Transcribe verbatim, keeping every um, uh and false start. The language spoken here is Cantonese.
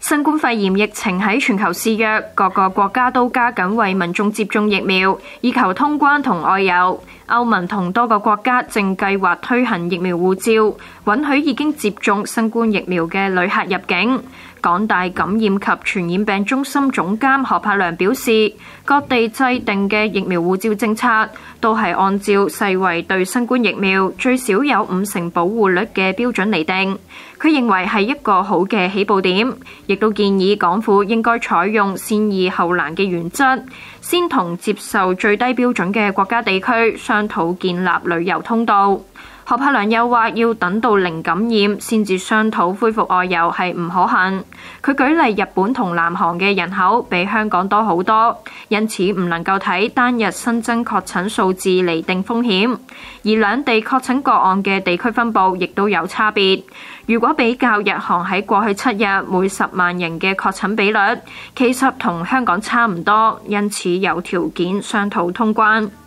新冠肺炎疫情喺全球肆虐，各個國家都加緊為民眾接種疫苗，以求通關同外遊。歐盟同多個國家正計劃推行疫苗護照，允許已經接種新冠疫苗嘅旅客入境。港大感染及傳染病中心總監何柏良表示，各地制定嘅疫苗護照政策都係按照世衛對新冠疫苗最少有五成保護率嘅標準嚟定。佢認為係一個好嘅起步點，亦都建議港府應該採用先易後難嘅原則，先同接受最低標準嘅國家地區商討建立旅遊通道。何柏良又話，要等到零感染先至商討恢復外遊係唔可行。佢舉例日本同南韓嘅人口比香港多好多，因此唔能夠睇單日新增確診數字嚟定風險。而兩地確診個案嘅地區分佈亦都有差別。如果比較日韓喺過去七日每十萬人嘅確診比率，其實同香港差唔多，因此有條件商討通關。